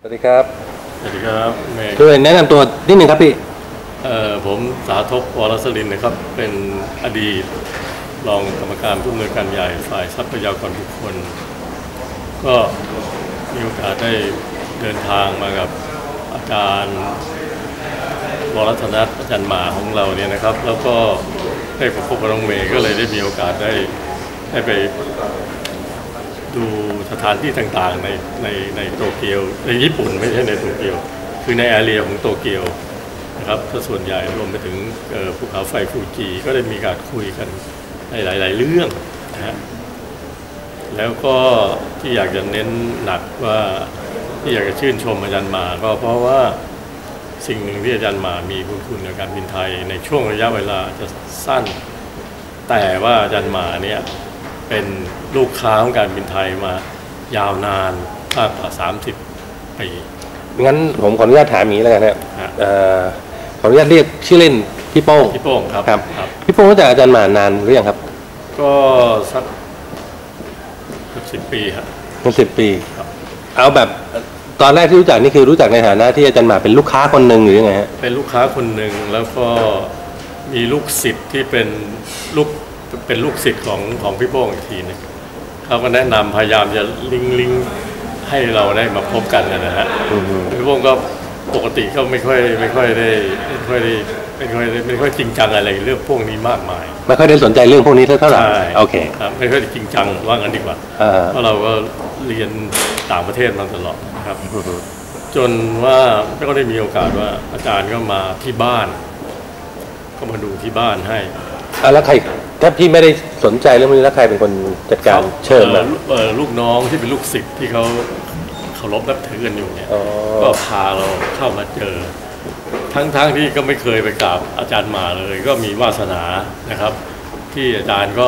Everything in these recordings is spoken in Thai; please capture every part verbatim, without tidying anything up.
สวัสดีครับสวัสดีครับช่วยแนะนำตัวนิดหนึ่งครับพี่เอ่อผมสาธก วรสลินนะครับเป็นอดีตรองกรรมการผู้อำนวยการใหญ่ฝ่ายทรัพยากรบุคคลก็มีโอกาสได้เดินทางมากับอาจารย์วรธนัทอาจารย์หมาของเราเนี่ยนะครับแล้วก็ได้พบกับน้องเมย์ก็เลยได้มีโอกาสได้ได้ไปดูสถานที่ต่างๆในในในโตเกียวในญี่ปุ่นไม่ใช่ในโตเกียวคือในแอเรียของโตเกียวนะครับถ้าส่วนใหญ่รวมไปถึงภูเขาไฟฟูจิก็ได้มีการคุยกันในหลายๆเรื่องนะฮะแล้วก็ที่อยากจะเน้นหนักว่าที่อยากจะชื่นชมอาจารย์หมาก็เพราะว่าสิ่งหนึ่งที่อาจารย์หมามีบุญคุณในการบินไทยในช่วงระยะเวลาจะสั้นแต่ว่าอาจารย์หมาเนี่ยเป็นลูกค้าของการบินไทยมายาวนานมากกว่าสามสิบปีงั้นผมขออนุญาตถามอย่างนี้แล้วกันครับขออนุญาตเรียกชื่อเล่นพี่โป้งพี่โป้งครับครับพี่โป้งรู้จักอาจารย์หมานานหรือยังครับก็สักสิบปีครับเป็นสิบปีเอาแบบตอนแรกที่รู้จักนี่คือรู้จักในฐานะที่อาจารย์หมาเป็นลูกค้าคนหนึ่งหรือยังไงฮะเป็นลูกค้าคนหนึ่งแล้วก็มีลูกศิษย์ที่เป็นลูกเป็นลูกศิษย์ของของพี่โป้งอีกทีนึงเขาก็แนะนำพยายามจะลิงลิงให้เราได้มาพบกันนะฮะพี่โป้งก็ปกติก็ไม่ค่อยไม่ค่อยได้ไม่ค่อยได้ไม่ค่อยได้ไม่ค่อยจริงจังอะไรเรื่องพวกนี้มากมายไม่ค่อยได้สนใจเรื่องพวกนี้เท่าไหร่โอเคครับไม่ค่อยจริงจังว่างั้นดีกว่าเพราะเราก็เรียนต่างประเทศมาตลอดนะครับจนว่าก็ได้มีโอกาสว่าอาจารย์ก็มาที่บ้านก็มาดูที่บ้านให้แล้วใครถ้าพี่ไม่ได้สนใจเรื่องนี้แล้วใครเป็นคนจัดการเชิญมาลูกน้องที่เป็นลูกศิษย์ที่เขาเคารพนับถือกันอยู่เนี่ยก็พาเราเข้ามาเจอทั้งๆที่ก็ไม่เคยไปกราบอาจารย์มาเลยก็มีวาสนานะครับที่อาจารย์ก็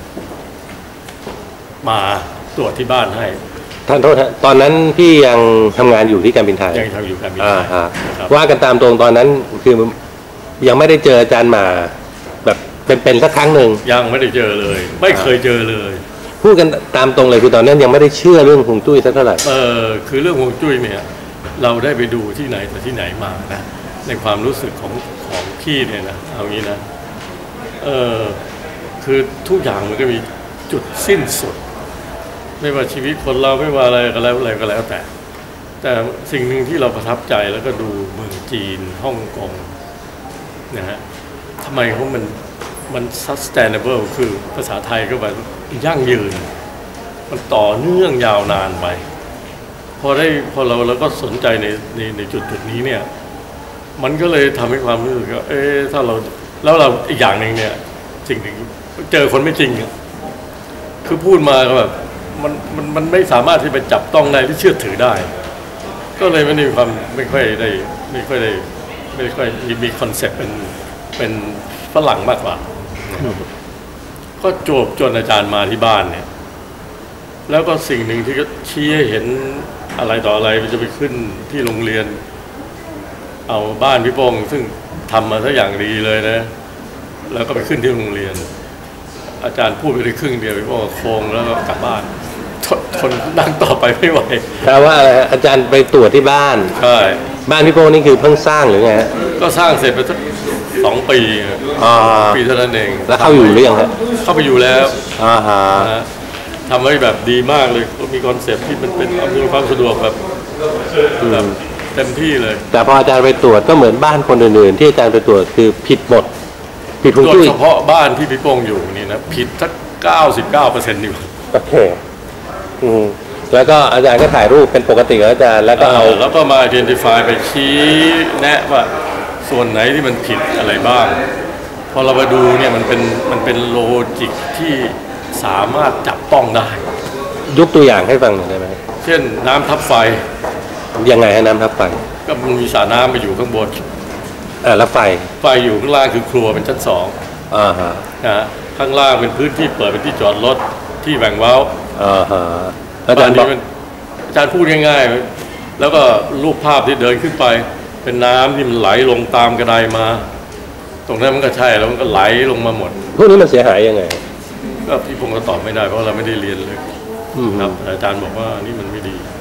มาตรวจที่บ้านให้ท่านโทษฮะตอนนั้นพี่ยังทำงานอยู่ที่การบินไทยยังทำอยู่การบินไทยว่ากันตามตรงตอนนั้นคือยังไม่ได้เจออาจารย์มาแบบเป็นๆสักครั้งหนึ่งยังไม่ได้เจอเลยไม่เคยเจอเลยพูดกันตามตรงเลยคือตอนนั้นยังไม่ได้เชื่อเรื่องฮวงจุ้ยสักเท่าไหร่เออคือเรื่องฮวงจุ้ยเนี่ยเราได้ไปดูที่ไหนแต่ที่ไหนมานะในความรู้สึกของของพี่เนี่ยนะเอางี้นะเออคือทุกอย่างมันก็มีจุดสิ้นสุดไม่ว่าชีวิตคนเราไม่ว่าอะไรก็แล้วอะไรก็แล้วแต่แต่สิ่งหนึ่งที่เราประทับใจแล้วก็ดูเมืองจีนฮ่องกงนะฮะทำไมเขามันมัน sustainable คือภาษาไทยก็แบบยั่งยืนมันต่อเนื่องยาวนานไปพอได้พอเราแล้วก็สนใจในในในจุดจุดนี้เนี่ยมันก็เลยทำให้ความรู้สึกว่าเอ๊ะถ้าเราแล้วเราอีกอย่างหนึ่งเนี่ยสิ่งหนึ่งเจอคนไม่จริงคือพูดมาแบบมันมันมันไม่สามารถที่ไปจับต้องได้หรือเชื่อถือได้ก็เลยไม่มีความไม่ค่อยได้ไม่ค่อยได้ไม่ค่อยมีมีคอนเซ็ปต์เป็นเป็นฝรั่งมากกว่าก็จบจนอาจารย์มาที่บ้านเนี่ยแล้วก็สิ่งหนึ่งที่ก็ชี้ให้เห็นอะไรต่ออะไรมันจะไปขึ้นที่โรงเรียนเอาบ้านพี่โป้งซึ่งทำมาซะอย่างดีเลยนะแล้วก็ไปขึ้นที่โรงเรียนอาจารย์พูดไปได้ครึ่งเดียวพี่โป้งโค้งแล้วก็กลับบ้านทนนั่งต่อไปไม่ไหวแปลว่าอะไรอาจารย์ไปตรวจที่บ้านใช่บ้านพี่โป้งนี่คือเพิ่งสร้างหรือไงก็สร้างเสร็จไปสักสองปีปีเท่านั้นเองแล้วเข้าอยู่หรือยังครับเข้าไปอยู่แล้วอ่าฮะทำไว้แบบดีมากเลยก็มีคอนเซ็ปต์ที่มันเป็นอำนวยความสะดวกแบบแบบเต็มที่เลยแต่พออาจารย์ไปตรวจก็เหมือนบ้านคนอื่นๆที่อาจารย์ไปตรวจคือผิดหมดผิดฮวงจุ้ยเฉพาะบ้านที่พี่โป้งอยู่นี่นะผิดสักเก้าสิบเก้าเปอร์เซ็นต์อยู่โอเคอืมแล้วก็อาจารย์ก็ถ่ายรูปเป็นปกติของอาจารย์แล้วก็เอาแล้วก็มา identify ไปชี้แนะว่าส่วนไหนที่มันผิดอะไรบ้างพอเราไปดูเนี่ยมันเป็นมันเป็นโลจิกที่สามารถจับต้องได้ยกตัวอย่างให้ฟังหน่อยได้ไหมเช่นน้ำทับไฟยังไงให้น้ำทับไฟก็มันมีสระน้ำไปอยู่ข้างบนอ่าแล้วไฟไฟอยู่ข้างล่างคือครัวเป็นชั้นสองอ่าฮะนะข้างล่างเป็นพื้นที่เปิดเป็นที่จอดรถที่แบ่งเว้าอ่าฮะอาจารย์บอกอาจารย์พูดง่ายๆแล้วก็รูปภาพที่เดินขึ้นไปเป็นน้ำที่มันไหลลงตามกระไดมาตรงนั้นมันก็ใช่แล้วมันก็ไหลลงมาหมดพวกนี้มันเสียหายยังไงก็พี่พงศ์ก็ตอบไม่ได้เพราะเราไม่ได้เรียนเลยครับอาจารย์บอกว่านี่มันไม่ดี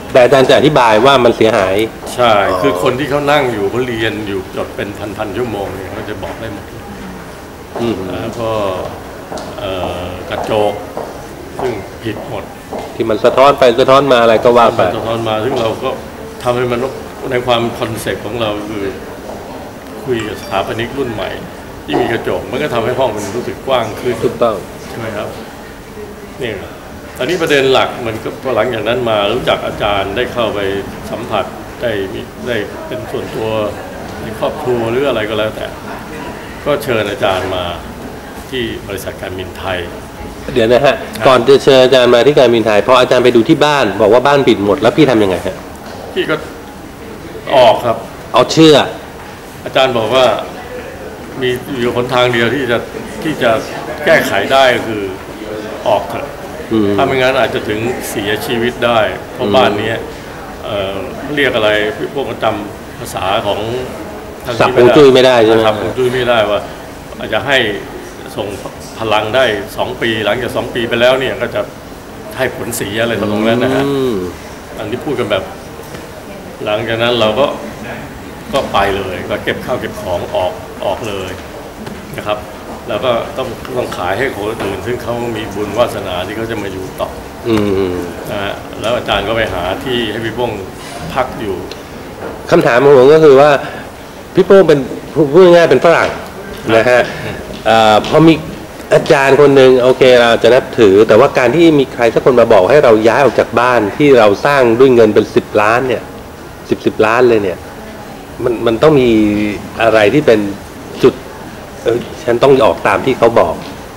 แต่อาจารย์จะอธิบายว่ามันเสียหายใช่คือคนที่เขานั่งอยู่เขาเรียนอยู่จดเป็นพันๆชั่วโมงเนี่ยเขาจะบอกได้หมดแล้วก็กระจกซึ่งผิดหมดที่มันสะท้อนไปสะท้อนมาอะไรก็ว่าไปสะท้อนมาซึ่งเราก็ทำให้มันในความคอนเซ็ปต์ของเราคือคุยกับสถาปนิกรุ่นใหม่ที่มีกระจกมันก็ทำให้ห้องมันรู้สึกกว้างขึ้นถูกต้องใช่ไหมครับนี่ตอนนี้ประเด็นหลักมันก็หลังจากนั้นมารู้จักอาจารย์ได้เข้าไปสัมผัสได้ได้เป็นส่วนตัวในครอบครัวหรืออะไรก็แล้วแต่ก็เชิญอาจารย์มาที่บริษัทการบินไทยเดี๋ยวนะฮะก่อนจะเชิญอาจารย์มาที่การบินไทยพออาจารย์ไปดูที่บ้านบอกว่าบ้านปิดหมดแล้วพี่ทำยังไงฮะพี่ก็ออกครับเอาเชื่ออาจารย์บอกว่ามีอยู่หนทางเดียวที่จะที่จะแก้ไขได้ก็คือออกเถอะถ้าไม่งั้นอาจจะถึงเสียชีวิตได้เพราะบ้านนี้เอ่อเรียกอะไรพวกจำภาษาของสับฮวงจุ้ยไม่ได้ใช่ไหมสับฮวงจุ้ยไม่ได้ว่าอาจจะให้ส่งพลังได้สองปีหลังจากสองปีไปแล้วเนี่ยก็จะให้ผลเสียอะไรตรงนั้นนะฮะอันที่พูดกันแบบหลังจากนั้นเราก็ก็ไปเลยก็เก็บข้าวเก็บของออกออกเลยนะครับแล้วก็ต้องต้องขายให้คนอื่นซึ่งเขามีบุญวาสนาที่เขาจะมาอยู่ต่อนะฮะแล้วอาจารย์ก็ไปหาที่ให้พี่โป้งพักอยู่คำถามของผมก็คือว่าพี่โป้งเป็นพูดง่ายๆเป็นฝรั่งนะฮะพอมีอาจารย์คนหนึ่งโอเคเราจะนับถือแต่ว่าการที่มีใครสักคนมาบอกให้เราย้ายออกจากบ้านที่เราสร้างด้วยเงินเป็นสิบล้านเนี่ยสิบสิบล้านเลยเนี่ยมันมันต้องมีอะไรที่เป็นจุดเออฉันต้องออกตามที่เขาบอก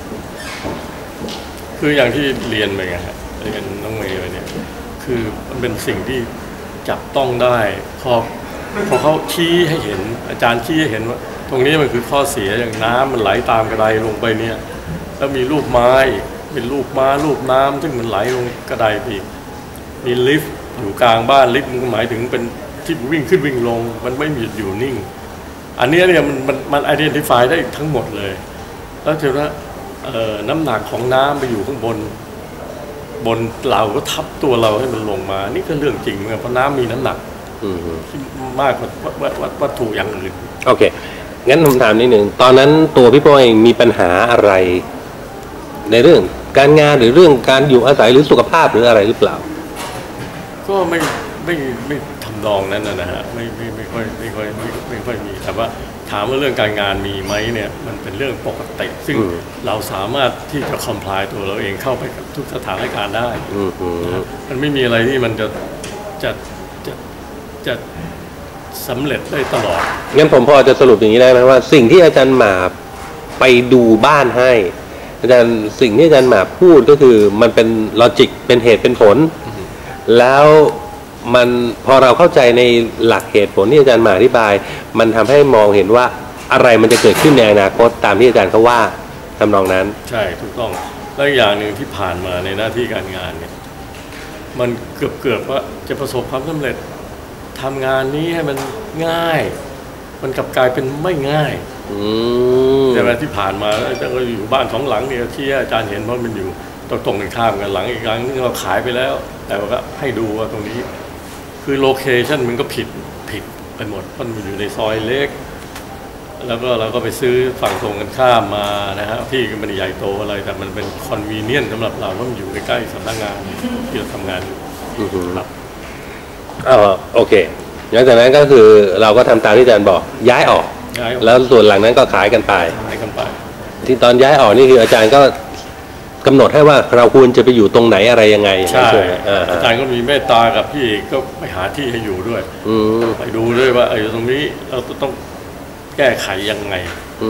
คืออย่างที่เรียนไปไงฮะเรียนน้องเมย์ไปเนี่ยคือมันเป็นสิ่งที่จับต้องได้พอพอเขาชี้ให้เห็นอาจารย์ชี้ให้เห็นว่าตรงนี้มันคือข้อเสียอย่างน้ำมันไหลตามกระไดลงไปเนี่ยแล้วมีรูปไม้เป็นรูปม้ารูปน้ำซึ่งมันไหลลงกระไดไปมีลิฟต์อยู่กลางบ้านลิฟต์มันหมายถึงเป็นที่วิ่งขึ้นวิ่งลงมันไม่มีอยู่นิ่งอันนี้เนี่ยมันมันมัน identify ได้ทั้งหมดเลยแล้วเจอว่าน้ำหนักของน้ำไปอยู่ข้างบนบนเราก็ทับตัวเราให้มันลงมานี่ก็เรื่องจริงเหมือนกันเพราะน้ำมีน้ำหนักที่มากกว่าวัตถุอย่างอื่นโอเคงั้นผมถามนิดหนึ่งตอนนั้นตัวพี่โป้เองมีปัญหาอะไรในเรื่องการงานหรือเรื่องการอยู่อาศัยหรือสุขภาพหรืออะไรหรือเปล่าก็ไม่ไม่ไม่ทำนองนั้นนะฮะไม่ไม่ไม่ค่อยไม่ค่อยไม่ไม่ค่อยมีแต่ว่าถามว่าเรื่องการงานมีไหมเนี่ยมันเป็นเรื่องปกติซึ่งเราสามารถที่จะคอมพลายตัวเราเองเข้าไปกับทุกสถานการณ์ได้มันไม่มีอะไรที่มันจะจะจะจะสำเร็จได้ตลอดงั้นผมพอจะสรุปอย่างนี้ได้ไหมว่าสิ่งที่อาจารย์หมาไปดูบ้านให้อาจารย์สิ่งที่อาจารย์หมาพูดก็คือมันเป็นลอจิกเป็นเหตุเป็นผลแล้วมันพอเราเข้าใจในหลักเหตุผลที่อาจารย์หมาอธิบายมันทำให้มองเห็นว่าอะไรมันจะเกิดขึ้นในอนาคตตามที่อาจารย์เขาว่าทำนองนั้นใช่ถูกต้องและอย่างหนึ่งที่ผ่านมาในหน้าที่การงานเนี่ยมันเกือบเกือบว่าจะประสบความสำเร็จทำงานนี้ให้มันง่ายมันกลับกลายเป็นไม่ง่ายแต่เวลาที่ผ่านมาอาจารย์ก็อยู่บ้านสองหลังเนี่ยที่อาจารย์เห็นว่ามันอยู่ตรงตรงกันข้ามกันหลังอีกหลังนึงเราขายไปแล้วแต่ว่าให้ดูว่าตรงนี้คือโลเคชั่นมันก็ผิดผิดไปหมดมันอยู่ในซอยเล็กแล้วก็เราก็ไปซื้อฝั่งตรงกันข้ามมานะฮะที่มันใหญ่โตอะไรแต่มันเป็นคอนวีเนียนสำหรับเราเพราะมันอยู่ใกล้ๆสำนักงานที่เราทำงานอยู่ครับอ๋อโอเคหลังจากนั้นก็คือเราก็ทำตามที่อาจารย์บอกย้ายออกแล้วส่วนหลังนั้นก็ขายกันไปขายกันไปที่ตอนย้ายออกนี่คืออาจารย์ก็กำหนดให้ว่าเราควรจะไปอยู่ตรงไหนอะไรยังไงใช่อาจารย์ก็มีเมตตากับพี่ก็ไปหาที่ให้อยู่ด้วยไปดูด้วยว่าไอ้ตรงนี้เราต้องแก้ไขยังไง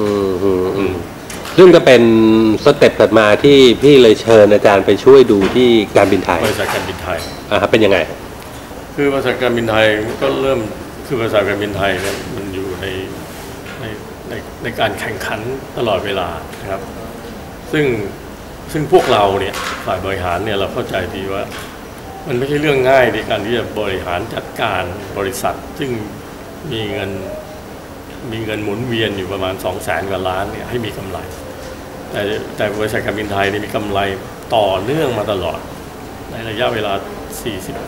ซึ่งก็เป็นสเต็ปถัดมาที่พี่เลยเชิญอาจารย์ไปช่วยดูที่การบินไทยบริษัทการบินไทยอ่าเป็นยังไงคือบริษัทการบินไทยก็เริ่มคือบริษัทการบินไทยเนี่ยมันอยู่ในในในในการแข่งขันตลอดเวลานะครับซึ่งซึ่งพวกเราเนี่ยฝ่ายบริหารเนี่ยเราเข้าใจดีว่ามันไม่ใช่เรื่องง่ายในการที่จะบริหารจัดการบริษัทซึ่งมีเงินมีเงินหมุนเวียนอยู่ประมาณสองแสนกว่าล้านเนี่ยให้มีกำไรแต่แต่บริษัทการบินไทยเนี่ยมีกำไรต่อเนื่องมาตลอดในระยะเวลาสี่สิบ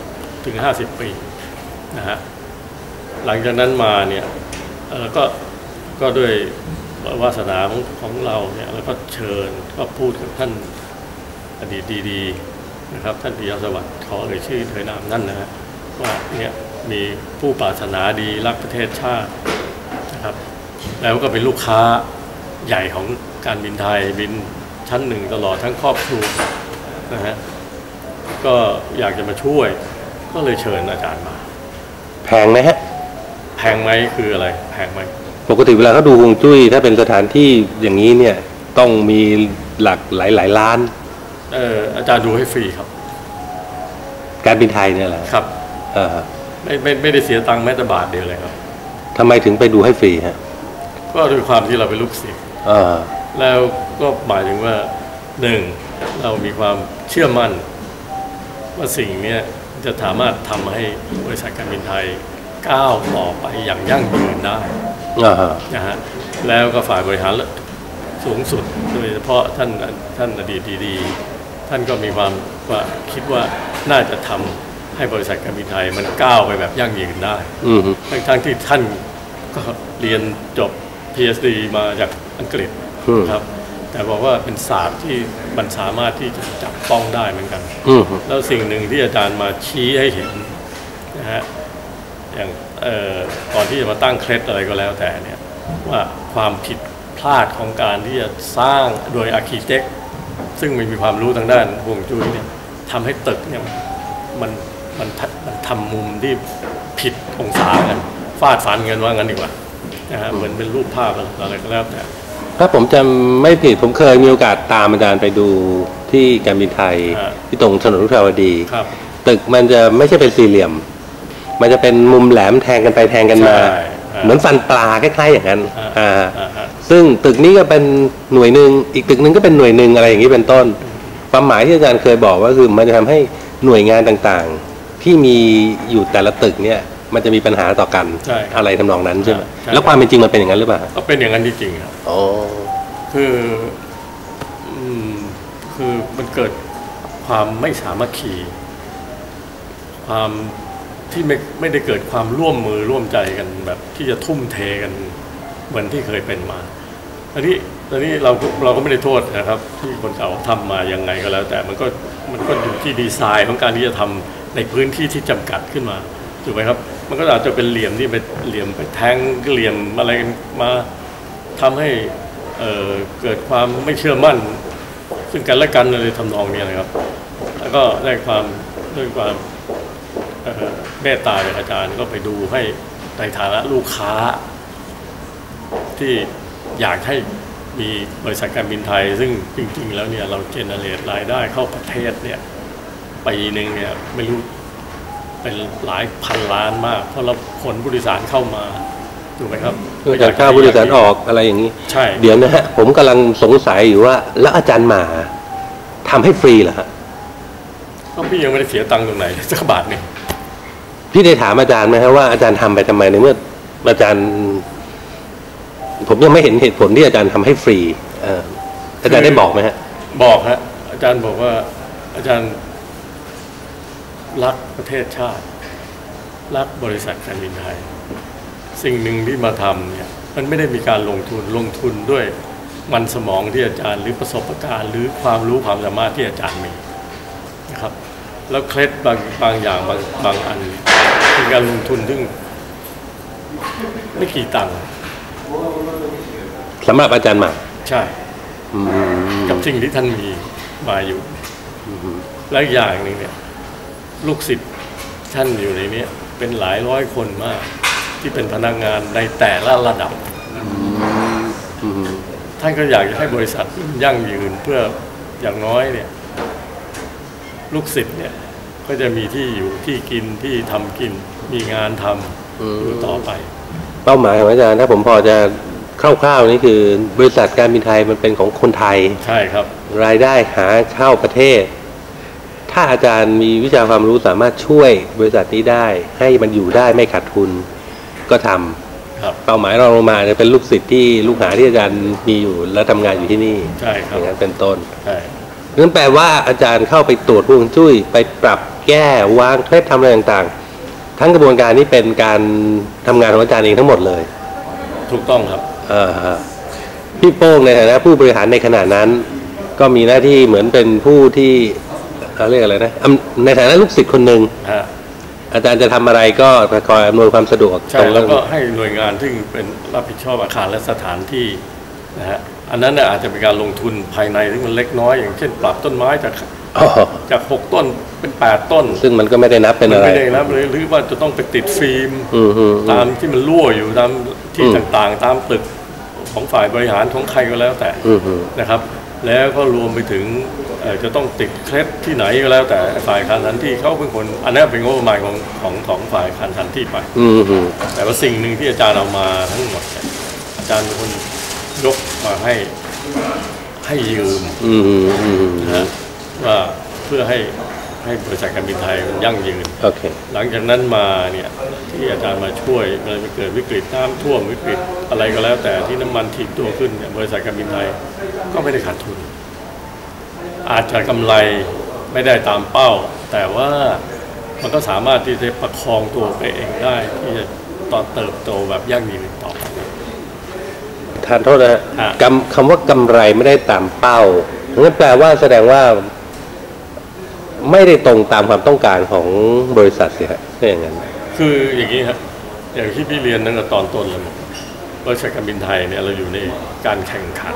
ถึงห้าสิบปีนะฮะหลังจากนั้นมาเนี่ยก็ก็ด้วยวาสนาของของเราเนี่ยแล้วก็เชิญก็พูดกับท่านอดีตดีๆนะครับท่านปิยสวัสดิ์ขอเอ่ยชื่อเอ่ยนามนั่นนะฮะว่าเนี่ยมีผู้ปรารถนาดีรักประเทศชาตินะครับแล้วก็เป็นลูกค้าใหญ่ของการบินไทยบินชั้นหนึ่งตลอดทั้งครอบครัวนะฮะก็อยากจะมาช่วยก็เลยเชิญอาจารย์มาแพงไหมฮะแพงไหมคืออะไรแพงไหมปกติเวลาเขาดูฮวงจุ้ยถ้าเป็นสถานที่อย่างนี้เนี่ยต้องมีหลักหลายหลายล้านเอออาจารย์ดูให้ฟรีครับการบินไทยเนี่ยแหละครับอ่าไม่ไม่ไม่ได้เสียตังค์แม้แต่บาทเดียวเลยครับทำไมถึงไปดูให้ฟรีฮะก็ด้วยความที่เราเป็นลูกศิษย์อ่าแล้วก็หมายถึงว่าหนึ่งเรามีความเชื่อมั่นว่าสิ่งนี้จะสามารถทำให้บริษัทการบินไทยก้าวต่อไปอย่างยั่งยืนได้นะฮะแล้วก็ฝ่ายบริหารสูงสุดโดยเฉพาะท่านท่านอดีตดีๆท่านก็มีความว่าคิดว่าน่าจะทำให้บริษัทการบินไทยมันก้าวไปแบบยั่งยืนได้ทั้งทั้งที่ท่านก็เรียนจบ พี เอช ดี มาจากอังกฤษครับแต่บอกว่าเป็นศาสตร์ที่มันสามารถที่จะจับต้องได้เหมือนกันแล้วสิ่งหนึ่งที่อาจารย์มาชี้ให้เห็นนะฮะอย่างก่อนที่จะมาตั้งเคล็ดอะไรก็แล้วแต่เนี่ยว่าความผิดพลาดของการที่จะสร้างโดยอาร์คิเทคซึ่งไม่มีความรู้ทางด้านฮวงจุ้ยเนี่ยทำให้ตึกเนี่ยมันมันมันทำมุมที่ผิดองศากันฟาดฟันกันว่างั้นดีกว่านะฮะเหมือนเป็นรูปภาพอะไรก็แล้วแต่ถ้าผมจำไม่ผิดผมเคยมีโอกาสตามอาจารย์ไปดูที่การบินไทยที่ตรงถนนวิภาวดีตึกมันจะไม่ใช่เป็นสี่เหลี่ยมมันจะเป็นมุมแหลมแทงกันไปแทงกันมาเหมือนฟันปลาคล้ายๆอย่างนั้นอ่าซึ่งตึกนี้ก็เป็นหน่วยหนึ่งอีกตึกนึงก็เป็นหน่วยหนึ่งอะไรอย่างนี้เป็นต้นความหมายที่อาจารย์เคยบอกว่าคือมันจะทำให้หน่วยงานต่างๆที่มีอยู่แต่ละตึกเนี่ยมันจะมีปัญหาต่อกันอะไรทำนองนั้นใช่ไหมแล้วความเป็นจริงมันเป็นอย่างนั้นหรือเปล่าก็เป็นอย่างนั้นจริงๆครับอ๋อคือคือมันเกิดความไม่สามัคคีความที่ไม่ไม่ได้เกิดความร่วมมือร่วมใจกันแบบที่จะทุ่มเทกันเหมือนที่เคยเป็นมาอันนี้อันนี้เราเราก็ไม่ได้โทษนะครับที่คนเก่าทำมายังไงก็แล้วแต่มันก็มันก็อยู่ที่ดีไซน์ของการที่จะทำในพื้นที่ที่จำกัดขึ้นมาถูกไหมครับมันก็อาจจะเป็นเหลี่ยมที่ไปเหลี่ยมไปแทงเหลี่ยมอะไรมาทำให้เอ่อเกิดความไม่เชื่อมั่นซึ่งกันและกันเลยทำนองนี้นะครับแล้วก็ได้ความด้วยความเมตตาจากอาจารย์ก็ไปดูให้ในฐานะลูกค้าที่อยากให้มีบริษัทการบินไทยซึ่งจริงๆแล้วเนี่ยเราเจเนเรตรายได้เข้าประเทศเนี่ยปีหนึ่งเนี่ยไม่รู้เป็นหลายพันล้านมากเพราะเราขนผู้โดยสารเข้ามาถูกไหมครับจากค่าผู้โดยสารออกอะไรอย่างนี้ใช่เดี๋ยวนะฮะผมกำลังสงสัยอยู่ว่าแล้วอาจารย์หมาทำให้ฟรีเหรอฮะก็พี่ยังไม่ได้เสียตังค์ตรงไหนสักบาทหนึ่งพี่ได้ถามอาจารย์ไหมครับว่าอาจารย์ทำไปทำไมในเมื่ออาจารย์ผมยังไม่เห็นเหตุผลที่อาจารย์ทำให้ฟรีอาจารย์ได้บอกไหมฮะบอกฮะอาจารย์บอกว่าอาจารย์รักประเทศชาติรักบริษัทการบินไทยสิ่งหนึ่งที่มาทำเนี่ยมันไม่ได้มีการลงทุนลงทุนด้วยมันสมองที่อาจารย์หรือประสบการณ์หรือความรู้ความสามารถที่อาจารย์มีนะครับแล้วเคล็ดบางบางอย่างบางบางอันเป็นการลงทุนซึ่งไม่กี่ตังค์สำหรับอาจารย์หมาใช่กับสิ่งที่ท่านมีมาอยู่และอีกอย่างหนึ่งเนี่ยลูกศิษย์ท่านอยู่ในนี้เป็นหลายร้อยคนมากที่เป็นพนักงานในแต่ละระดับท่านก็อยากจะให้บริษัทยั่งยืนเพื่ออย่างน้อยเนี่ยลูกศิษย์เนี่ยก็จะมีที่อยู่ที่กินที่ทำกินมีงานทำอยู่ต่อไปเป้าหมายของอาจารย์ถ้าผมพอจะคร่าวๆนี่คือบริษัทการบินไทยมันเป็นของคนไทยใช่ครับรายได้หาเข้าประเทศถ้าอาจารย์มีวิชาความรู้สามารถช่วยบริษัทนี้ได้ให้มันอยู่ได้ไม่ขาดทุนก็ทำเป้าหมายเราลงมาจะเป็นลูกศิษย์ที่ลูกหาที่อาจารย์มีอยู่และทำงานอยู่ที่นี่ใช่ครับอย่างนั้นเป็นต้นใช่นั่นแปลว่าอาจารย์เข้าไปตรวจฮวงจุ้ยไปปรับแก้วางเคล็ดทำอะไรต่างๆทั้งกระบวนการนี้เป็นการทำงานของอาจารย์เองทั้งหมดเลยถูกต้องครับอ่าฮะพี่โป้งในฐานะผู้บริหารในขณะนั้นก็มีหน้าที่เหมือนเป็นผู้ที่เขาเรียกอะไรนะในฐานะลูกศิษย์คนหนึ่งอาจารย์จะทำอะไรก็คอยอำนวยความสะดวกใช่แล้วก็ให้หน่วยงานที่เป็นรับผิดชอบอาคารและสถานที่นะฮะอันนั้นอาจจะเป็นการลงทุนภายในที่มันเล็กน้อยอย่างเช่นปรับต้นไม้จากจากหกต้นเป็นแปดต้นซึ่งมันก็ไม่ได้นับเป็นอะไรไม่ได้นับเลยหรือว่าจะต้องไปติดฟิล์มตามที่มันรั่วอยู่ตามที่ต่างๆตามตึกของฝ่ายบริหารของใครก็แล้วแต่นะครับแล้วก็รวมไปถึงจะต้องติดเคล็ดที่ไหนก็แล้วแต่ฝ่ายการสถานที่เขาเป็นคนอันนั้นเป็นงบประมาณของของของฝ่ายการสถานที่ไปแต่ว่าสิ่งหนึ่งที่อาจารย์เอามาทั้งหมดอาจารย์เป็นคนยกมาให้ให้ยืมนะว่าเพื่อให้ให้บริษัทการบินไทยมันยั่งยืน okay. หลังจากนั้นมาเนี่ยที่อาจารย์มาช่วยเมื่อเกิดวิกฤตน้ำท่วมวิกฤตอะไรก็แล้วแต่ที่น้ำมันถีบตัวขึ้นเนี่ยบริษัทการบินไทยก็ไม่ได้ขาดทุนอาจจะกำไรไม่ได้ตามเป้าแต่ว่ามันก็สามารถที่จะประคองตัวไปเองได้ที่จะต่อเติบโตแบบยั่งยืนต่อไปทานโทษนะคำคำว่ากำไรไม่ได้ตามเป้านั่นแปลว่าแสดงว่าไม่ได้ตรงตามความต้องการของบริษัทสิฮะใช่อย่างนั้นคืออย่างนี้ครับอย่างที่พี่เรียนตั้งแต่ตอนต้นเลยบริษัทการบินไทยเนี่ยเราอยู่ในการแข่งขัน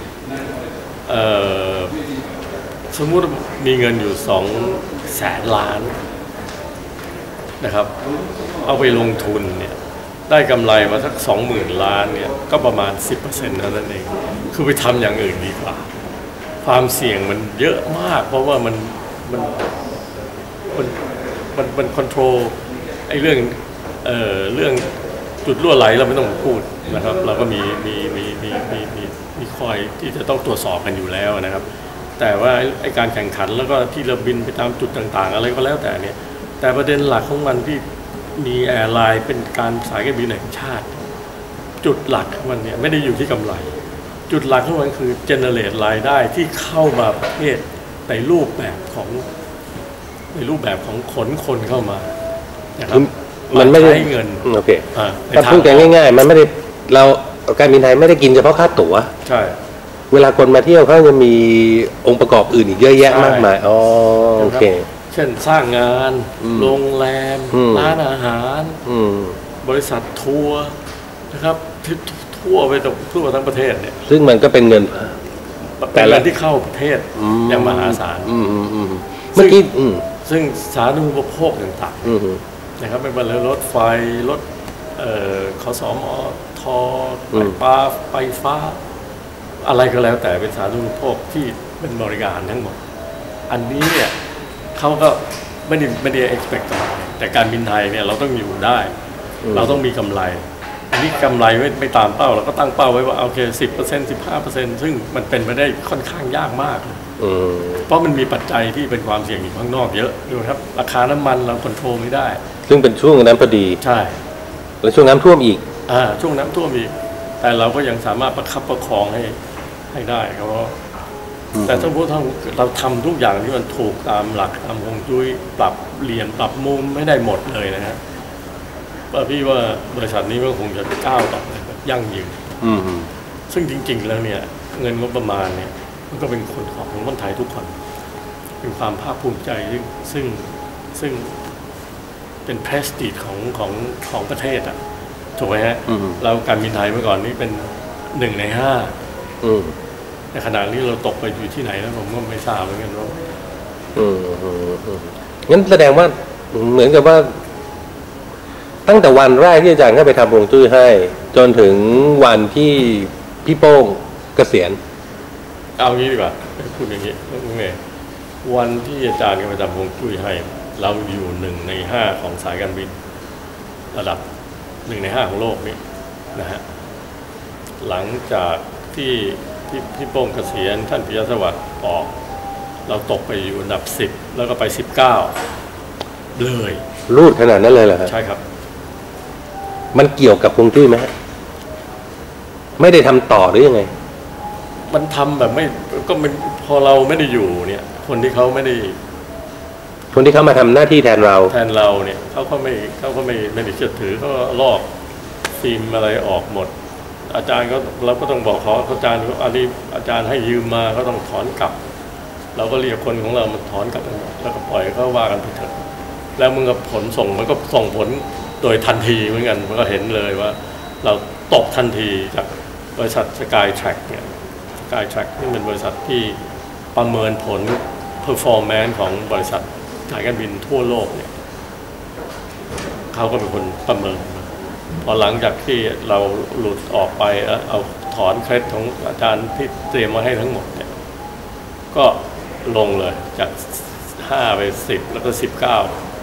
สมมุติมีเงินอยู่สองแสนล้านนะครับเอาไปลงทุนเนี่ยได้กำไรมาสักสองหมื่นล้านเนี่ยก็ประมาณ สิบเปอร์เซ็นต์ เท่านั้นเองคือไปทำอย่างอื่นดีกว่าความเสี่ยงมันเยอะมากเพราะว่ามันมันมันมันมันคอนโทรลไอ้เรื่องเอ่อเรื่องจุดรั่วไหลเราไม่ต้องพูดนะครับเราก็มีมีมีมีมีมีมีคอยที่จะต้องตรวจสอบกันอยู่แล้วนะครับแต่ว่าไอ้การแข่งขันแล้วก็ที่เราบินไปตามจุดต่างๆอะไรก็แล้วแต่เนี่ยแต่ประเด็นหลักของมันที่มีแอร์ไลน์เป็นการสายการบินแห่งชาติจุดหลักของมันเนี่ยไม่ได้อยู่ที่กำไรจุดหลักของมันคือเจเนเรตรายได้ที่เข้ามาประเทศในรูปแบบของในรูปแบบของขนคนเข้ามานะครับมันไม่ได้เงินโอเคถ้าพูดกันง่ายๆมันไม่ได้เราการบินไทยไม่ได้กินเฉพาะค่าตั๋วใช่เวลาคนมาเที่ยวเขาจะมีองค์ประกอบอื่นอีกเยอะแยะมากมายอ๋อโอเคเช่นสร้างงานโรงแรมร้านอาหารบริษัททัวร์นะครับทั่วไปทั่วทั้งประเทศเนี่ยซึ่งมันก็เป็นเงินแต่เงินที่เข้าประเทศอย่างมหาศาลเมื่อกี้ซึ่งสาธารณูปโภคต่างๆนะครับไม่ว่าเลยรถไฟรถขสมทไฟฟ้าไฟฟ้าอะไรก็แล้วแต่เป็นสาธารณูปโภคที่เป็นบริการทั้งหมดอันนี้เนี่ยเขาก็ไม่ได้ไม่ได้ expect แต่การบินไทยเนี่ยเราต้องอยู่ได้เราต้องมีกำไรอันนี้กำไรไม่ไม่ตามเป้าเราก็ตั้งเป้าไว้ว่าโอเคสิบเปอร์เซ็นต์สิบห้าเปอร์เซ็นต์ซึ่งมันเป็นไปได้ค่อนข้างยากมากเพราะมันมีปัจจัยที่เป็นความเสี่ยงอยู่ข้างนอกเยอะดูครับราคาน้ำมันเราควบคุมไม่ได้ซึ่งเป็นช่วงนั้นพอดีใช่แล้วช่วงน้ำท่วมอีกอ่าช่วงน้ำท่วมอีกแต่เราก็ยังสามารถประคับประคองให้ให้ได้ครับแต่ถ้าพูดถึงเราทำทุกอย่างที่มันถูกตามหลักตามฮวงจุ้ยปรับเหลี่ยมปรับมุมไม่ได้หมดเลยนะฮะพี่ว่าบริษัทนี้ก็คงจะก้าวต่อไปแบบยั่งยืนซึ่งจริงๆแล้วเนี่ยเงินงบประมาณเนี่ยมันก็เป็นคนของคนไทยทุกคนเป็นความภาคภูมิใจซึ่งซึ่งเป็นเพรสติจของของของประเทศอ่ะถูกไหมฮะเราการบินไทยเมื่อก่อนนี่เป็นหนึ่งในห้าในขณะนี้เราตกไปอยู่ที่ไหนแล้วผมก็ไม่ทราบเหมือนกันว่างั้นแสดงว่าเหมือนกับว่าตั้งแต่วันแรกที่อาจารย์เข้าไปทำฮวงจุ้ยให้จนถึงวันที่พี่โป้งเกษียณเอางี้ดีกว่าพูดอย่างนี้ไงวันที่อาจารย์เข้าไปทำฮวงจุ้ยให้เราอยู่หนึ่งในห้าของสายการบินระดับหนึ่งในห้าของโลกนี้นะฮะหลังจากที่ที่พี่โป้งเกษียณท่านปิยะสวัสดิ์ออกเราตกไปอยู่อันดับสิบแล้วก็ไปสิบเก้าเลยรูดขนาดนั้นเลยเหรอครับใช่ครับมันเกี่ยวกับฮวงจุ้ยไหมไม่ได้ทำต่อหรือยังไงมันทำแบบไม่ก็มันพอเราไม่ได้อยู่เนี่ยคนที่เขาไม่ได้คนที่เข้ามาทำหน้าที่แทนเราแทนเราเนี่ยเขาก็ไม่เขาก็ไม่ไม่ได้เชื่อถือเขาลอกฟิล์มอะไรออกหมดอาจารย์ก็เราก็ต้องบอกเขาอาจารย์อันนี้อาจารย์ให้ยืมมาก็ต้องถอนกลับเราก็เรียกคนของเรามันถอนกลับแล้วก็ปล่อยเขาว่ากันไปเถอะแล้วมึงกับผลส่งมันก็ส่งผลโดยทันทีเหมือนกันมันก็เห็นเลยว่าเราตกทันทีจากบริษัท Skytrack เนี่ย Skytrack นี่เป็นบริษัทที่ประเมินผล performance ของบริษัทสายการบินทั่วโลกเนี่ยเขาก็เป็นคนประเมินพอหลังจากที่เราหลุดออกไปเอาถอนเครดิตของอาจารย์ที่เตรียมมาให้ทั้งหมดเนี่ยก็ลงเลยจากห้าไปสิบแล้วก็สิบเก้า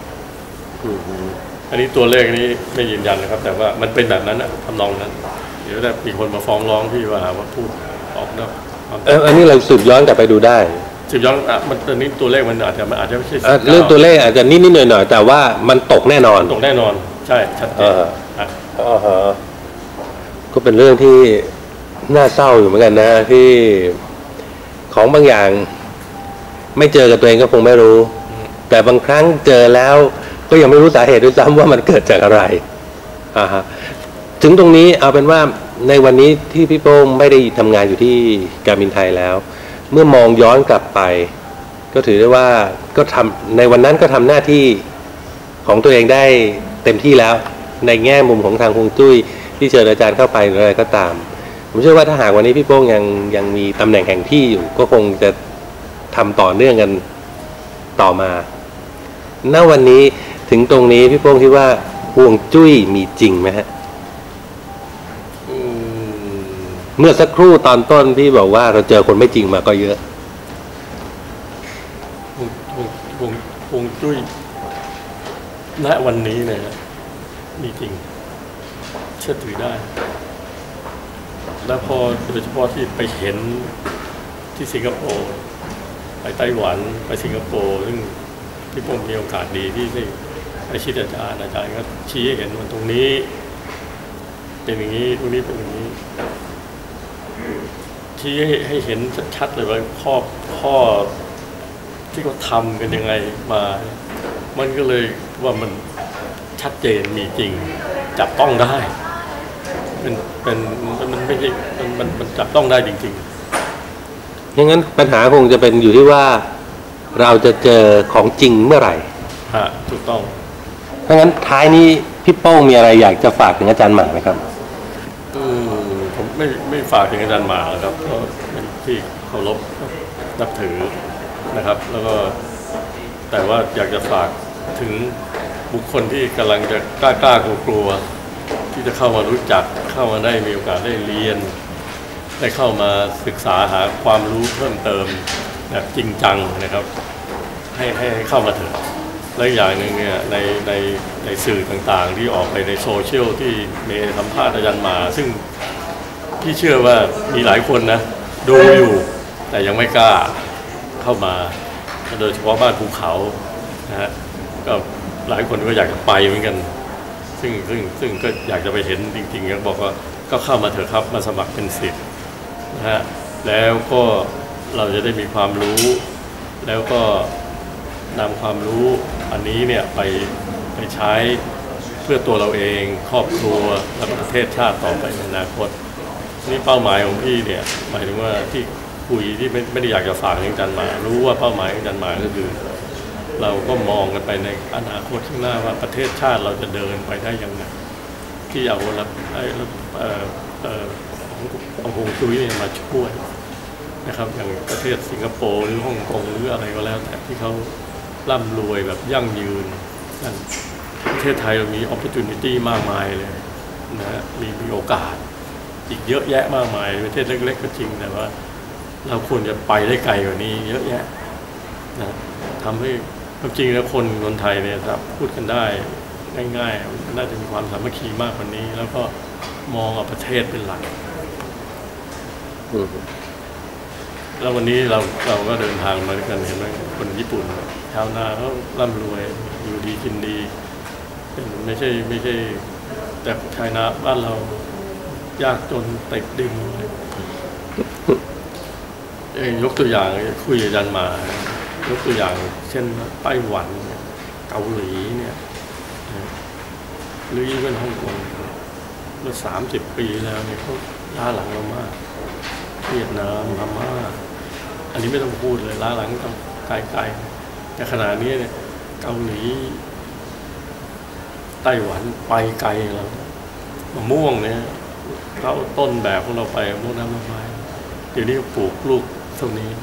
อันนี้ตัวเลขนี้ไม่ยืนยันนะครับแต่ว่ามันเป็นแบบนั้นนะทำนองนั้นเดี๋ยวถ้ามีคนมาฟ้องร้องพี่ว่าว่าพูดออกนอกเอออันนี้เราสืบย้อนกลับไปดูได้สืบย้อนอ่ะมันตอนนี้ตัวเลขมันอาจจะมันอาจจะไม่ใช่เรื่องตัวเลขอาจจะนิดนิดหน่อยหน่อยแต่ว่ามันตกแน่นอนตกแน่นอนใช่ชัดเจนอ่าฮะก็เป็นเรื่องที่น่าเศร้าอยู่เหมือนกันนะที่ของบางอย่างไม่เจอกับตัวเองก็คงไม่รู้แต่บางครั้งเจอแล้วก็ยังไม่รู้สาเหตุด้วยซ้ำว่ามันเกิดจากอะไรอ่าฮะถึงตรงนี้เอาเป็นว่าในวันนี้ที่พี่โป้งไม่ได้ทำงานอยู่ที่การบินไทยแล้วเมื่อมองย้อนกลับไปก็ถือได้ว่าก็ทำในวันนั้นก็ทำหน้าที่ของตัวเองได้เต็มที่แล้วในแง่มุมของทางฮวงจุ้ยที่เชิญอาจารย์เข้าไปหรืออะไรก็ตามผมเชื่อว่าถ้าหากวันนี้พี่โป้งยังยังมีตำแหน่งแห่งที่อยู่ก็คงจะทำต่อเนื่องกันต่อมาณวันนี้ถึงตรงนี้พี่โป้งคิดว่าฮวงจุ้ยมีจริงไหมฮะเมื่อสักครู่ตอนต้นพี่บอกว่าเราเจอคนไม่จริงมาก็เยอะฮวงฮวงฮวงจุ้ยณวันนี้เนี่ยมีจริงเชื่อถือได้แล้วพอโดยเฉพาะที่ไปเห็นที่สิงคโปร์ไปไต้หวันไปสิงคโปร์ซึ่งที่ผมมีโอกาสดีที่ได้ไปชี้อาจารย์อาจารย์ก็ชี้ให้เห็นว่าตรงนี้เป็นอย่างนี้ตรงนี้เป็นอย่างนี้ชี้ให้ให้เห็นชัดๆเลยว่าข้อข้อที่เขาทำกันยังไงมามันก็เลยว่ามันชัดเจนมีจริงจับต้องได้เป็นเป็นมันไม่ใช่มันมันมันจับต้องได้จริงๆอย่างนั้นปัญหาคงจะเป็นอยู่ที่ว่าเราจะเจอของจริงเมื่อไหร่ฮะถูกต้องเพราะงั้นท้ายนี้พี่โป้งมีอะไรอยากจะฝากถึงอาจารย์หมาไหมครับอืมผมไม่ไม่ฝากถึงอาจารย์หมาแล้วครับเพราะเป็นที่เคารพนับถือนะครับแล้วก็แต่ว่าอยากจะฝากถึงบุคคลที่กำลังจะกล้ากล้ากลัวที่จะเข้ามารู้จักเข้ามาได้มีโอกาสได้เรียนได้เข้ามาศึกษาหาความรู้เพิ่มเติมแบบจริงจังนะครับให้ให้เข้ามาเถอะและอย่างหนึ่งเนี่ยในในในสื่อต่างๆที่ออกไปในโซเชียลที่มีสัมภาษณ์อาจารย์มาซึ่งพี่เชื่อว่ามีหลายคนนะดูอยู่แต่ยังไม่กล้าเข้ามาโดยเฉพาะบ้านภูเขานะฮะก็หลายคนก็อยากจะไปเหมือนกันซึ่งซึ่งซึ่งก็อยากจะไปเห็นจริงๆก็บอกว่าก็เข้ามาเถอะครับมาสมัครเป็นศิษย์นะฮะแล้วก็เราจะได้มีความรู้แล้วก็นำความรู้อันนี้เนี่ยไปไปใช้เพื่อตัวเราเองครอบครัวและประเทศชาติต่อไปในอนาคตนี่เป้าหมายของพี่เนี่ยหมายถึงว่าที่คุยที่ไม่ไม่ได้อยากจะฝากถึงอาจารย์หมารู้ว่าเป้าหมายของอาจารย์หมาก็คือเราก็มองกันไปในอนาคตข้างหน้าว่าประเทศชาติเราจะเดินไปได้ยังไงที่เอาละไอ้เอ่อเอ่อเอาฮวงจุ้ยเนี่ยมาช่วยนะครับอย่างประเทศสิงคโปร์หรือฮ่องกงหรืออะไรก็แล้วแต่ที่เขาร่ำรวยแบบยั่งยืนนั่นประเทศไทยเรามี opportunity มากมายเลยนะฮะมีมีโอกาสอีกเยอะแยะมากมายประเทศเล็กๆก็จริงแต่ว่าเราควรจะไปได้ไกลกว่านี้เยอะแยะนะทำให้จริงแล้วคนคนไทยเนี่ยครับพูดกันได้ง่ายๆน่าจะมีความสามัคคีมากกว่านี้แล้วก็มองเอาประเทศเป็นหลักแล้ววันนี้เราเราก็เดินทางมาด้วยกันเห็นไหมคนญี่ปุ่นชาวนาเขาร่ำรวยอยู่ดีกินดีเป็นไม่ใช่ไม่ใช่แต่ชายนาบ้านเรายากจนติดดินเองยกตัวอย่างคุยอาจารย์มายกตัวอย่างเช่นไต้หวันเนี่ยเกาหลีเนี่ยหรือเป็นฮ่องกงเมื่อสามสิบปีแล้วเนี่ยเขาล้าหลังเรามากเวียดนามพม่าอันนี้ไม่ต้องพูดเลยล้าหลังต้องไกลๆแต่ขณะนี้เนี่ยเกาหลีไต้หวันไปไกลแล้วมะม่วงเนี่ยเขาต้นแบบของเราไปมะม่วงน้ำมะไม้เดี๋ยวนี้ปลูกลูกเท่านี้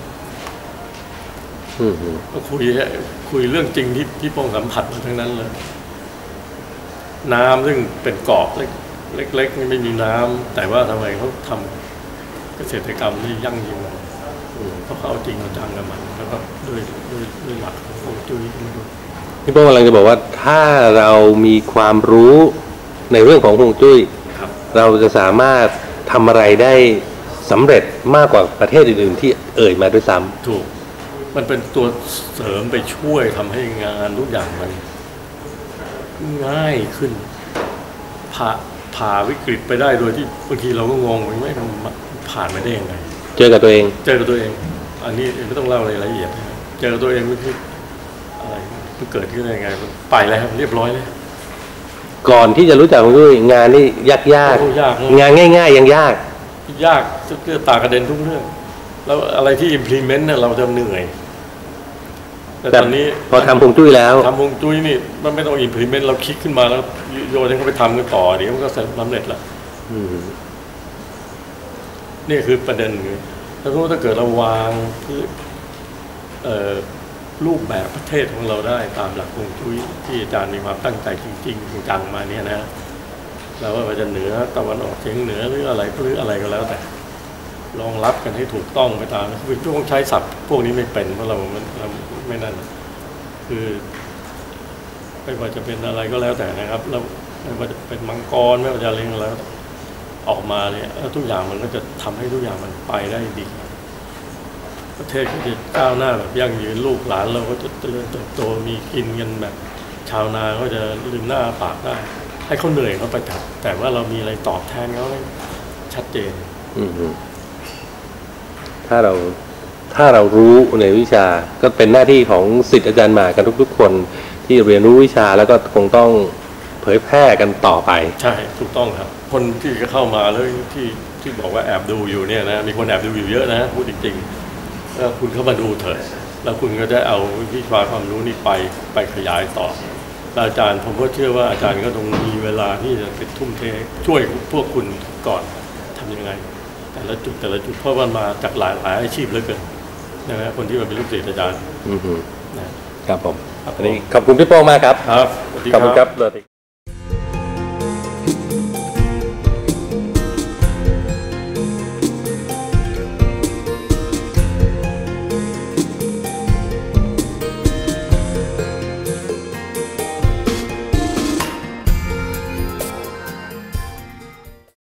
ก็คุยคุยเรื่องจริงที่ที่ป้องสัมผัสมาทั้งนั้นเลยน้ำซึ่งเป็นเกาะเล็กเล็กๆไม่มีน้ำแต่ว่าทำไมเขาทำเกษตรกรรมที่ยั่งยืนเพราะเขาเอาจริงเอาจังกับมันแล้วก็ด้วยด้วยด้วยหลักของฮวงจุ้ยมาด้วยพี่โป้กำลังจะบอกว่าถ้าเรามีความรู้ในเรื่องของฮวงจุ้ยเราจะสามารถทำอะไรได้สำเร็จมากกว่าประเทศอื่นๆที่เอ่ยมาด้วยซ้ำถูกมันเป็นตัวเสริมไปช่วยทำให้งานทุกอย่างมันง่ายขึ้นผ่าผ่าวิกฤตไปได้โดยที่บางทีเราก็งงว่าไม่ทำผ่านไม่ได้ยังไงเจอกับตัวเองเจอกับตัวเอง อันนี้ไม่ต้องเล่าอะไรละเอียดเจอกับตัวเองไม่คิดอะไรมันเกิดขึ้นได้ยังไงมันไปแล้วเรียบร้อยเลยก่อนที่จะรู้จักฮวงจุ้ยงานนี่ยากยากงานง่ายๆยังยากยากเรื่องตากระเด็นทุกเรื่องแล้วอะไรที่ implement เนี่ยเราจะเหนื่อยแต่ตอนนี้พอทำฮวงจุ้ยแล้วทำฮวงจุ้ยนี่มันไม่ต้อง implement เราคิดขึ้นมาแล้วโยนให้เขาไปทำกันต่อเดี๋ยวมันก็สำเร็จละนี่คือประเด็นแล้วถ้าเกิดเราวางรูปแบบประเทศของเราได้ตามหลักฮวงจุ้ยที่อาจารย์มีความตั้งใจจริงๆจังมาเนี่ยนะแล้วว่าจะเหนือตะวันออกเฉียงเหนือหรืออะไรหรืออะไรก็แล้วแต่รองรับกันให้ถูกต้องไปตามคือต้องใช้ศัพท์พวกนี้ไม่เป็นเพราะเราเราไม่นั่นคือไม่ว่าจะเป็นอะไรก็แล้วแต่นะครับแล้วไม่ว่าจะเป็นมังกรไม่ว่าจะเลี้ยงแล้วออกมาเนี่ยทุกอย่างมันก็จะทำให้ทุกอย่างมันไปได้ดีประเทศก็จะก้าวหน้าแบบยั่งยืนลูกหลานเราก็จะเจริญเติบโตมีกินกันแบบชาวนาก็จะลืมหน้าปากได้ให้เขาเหนื่อยเขาไปถัดแต่ว่าเรามีอะไรตอบแทนเขาชัดเจนถ้าเราถ้าเรารู้ในวิชาก็เป็นหน้าที่ของศิษย์อาจารย์หมากันทุกๆคนที่เรียนรู้วิชาแล้วก็คงต้องเผยแพร่กันต่อไปใช่ถูกต้องครับคนที่เข้ามาแล้วที่ที่บอกว่าแอบดูอยู่เนี่ยนะมีคนแอบดูอยู่เยอะนะพูดจริงๆแล้วคุณเข้ามาดูเถอะแล้วคุณก็ได้เอาวิชาความรู้นี้ไปไปขยายต่ออาจารย์ผมก็เชื่อว่าอาจารย์ก็ต้องมีเวลาที่จะไปทุ่มเทช่วยพวกคุณก่อนทำยังไงแต่ละจุดแต่ละจุดเพราะมันมาจากหลายหลายอาชีพเหลือเกินนะคนที่มาเป็นลูกศิษย์อาจารย์นะครับผมขอบคุณพี่โป้มากครับครับขอบคุณครับ